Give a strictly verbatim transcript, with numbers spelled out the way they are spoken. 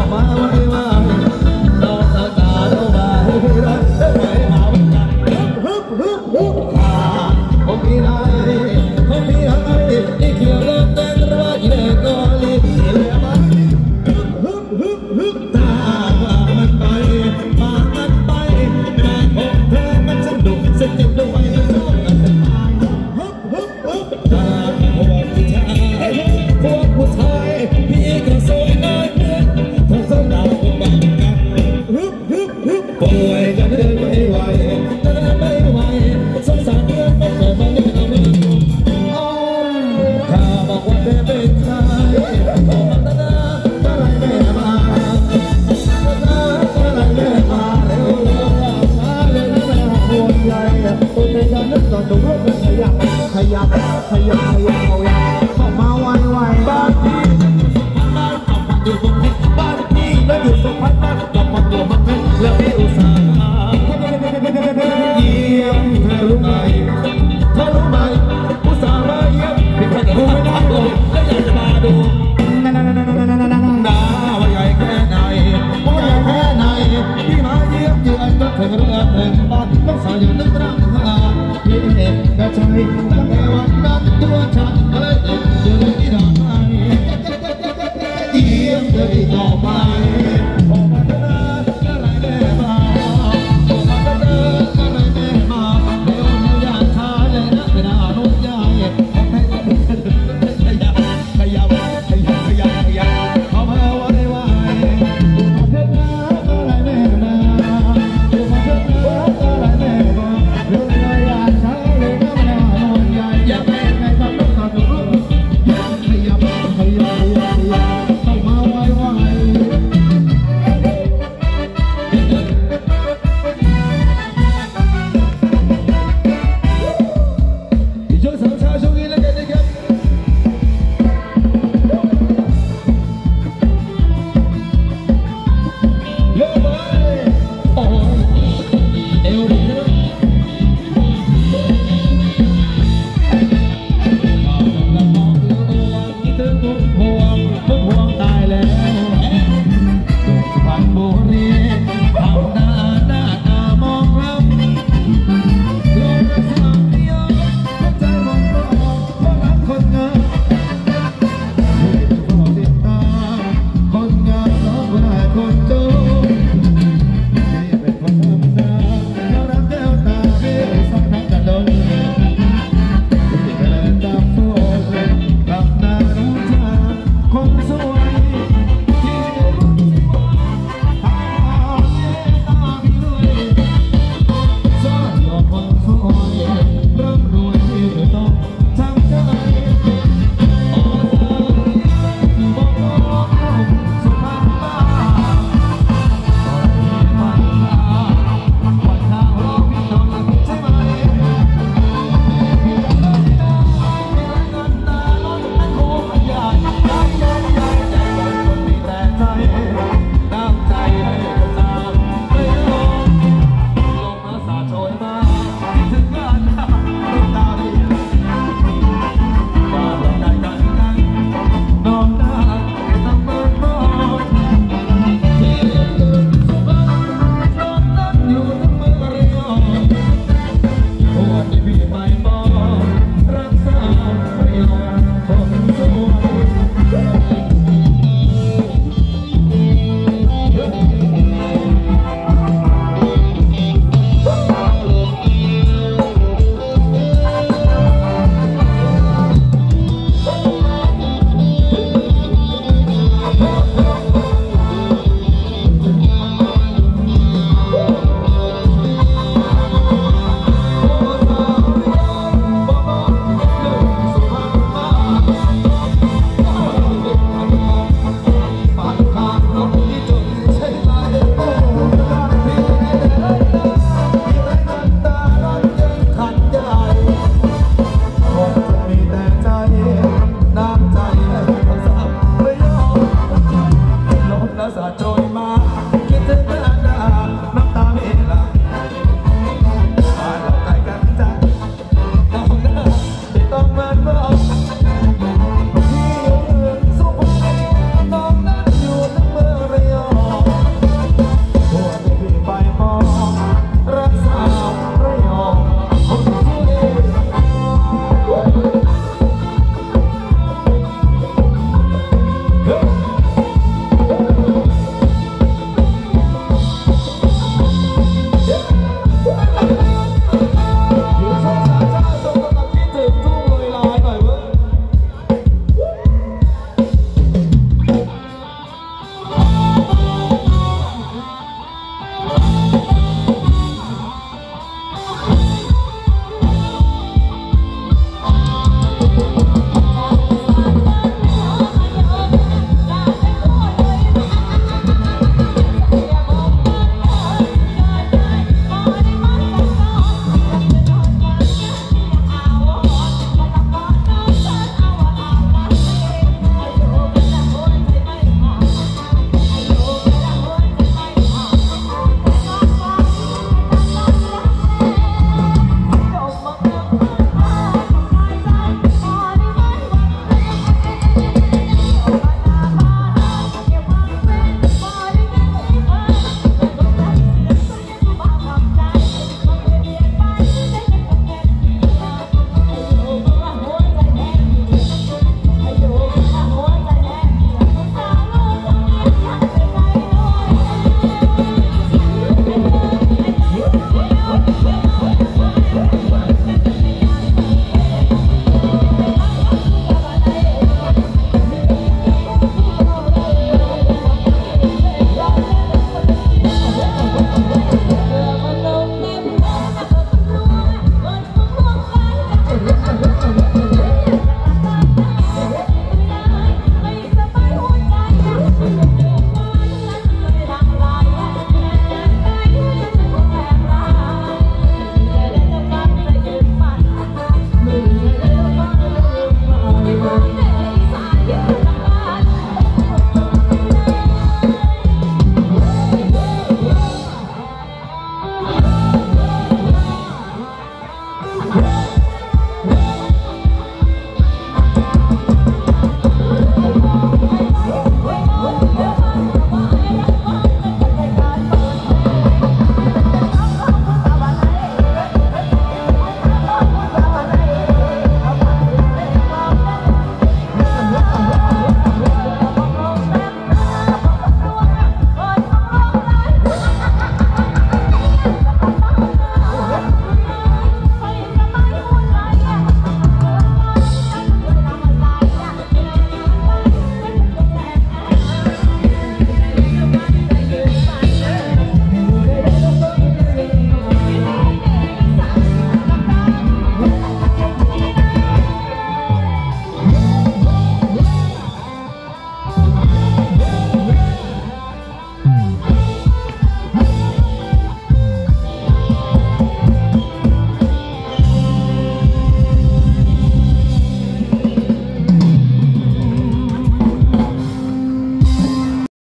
มาไว้ไว้เราตาตาเราไว้เราไว้มาไว้กันฮึบฮึบฮึบฮ่าผมมีอะไรผมมีอะไรอีกเรื่องเล่นเต้นรัวอีเด็กก็ลีเลยมาฮึบฮึบฮึบฮึบตามันไปมามันไปแม่ของเธอมันสนุกสนุกด้วยมันชอบกันจะตายฮึบฮึบฮึบตาพวกผู้ชายพวกผู้ชายพี่ก็สวยน้อยเพื่อนเธอสาวดาวก็บังกันฮึบฮึบฮึบป่วยก็เดินไม่ไหวเดินไม่ไหวสงสารเพื่อนมันเกิดมาเนี่ยเอาไม่ถูกข้าบอกว่าเธอเป็นใครบอกมาตาตาตาไรแม่มาตาตาตาไรแม่มาเร็วเร็วมาเร็วเร็วหัวใจตัวเธอจะนึกก่อนดูรูปขยับขยับขยับขยับเอาอย่างเข้ามาไวไวบ้านพี่อยู่ตรงนี้บ้านพี่แล้วอยู่สุพรรณบ้านกลับมาตัวมันเป็นแล้วไม่อุตส่าห์เยี่ยมเธอรู้ไหมเธอรู้ไหมอุตส่าห์มาเยี่ยมพี่แค่กูไม่ได้เลยแล้วอยากจะมาดูนาว่าใหญ่แค่ไหนว่าใหญ่แค่ไหนพี่มาเยี่ยมเยือนก็ถึงเรือถึงบ้านต้องสาวอยู่นึกรักหาพี่เห็นกระชายตั้งแต่วันนั้นตัวฉันเลย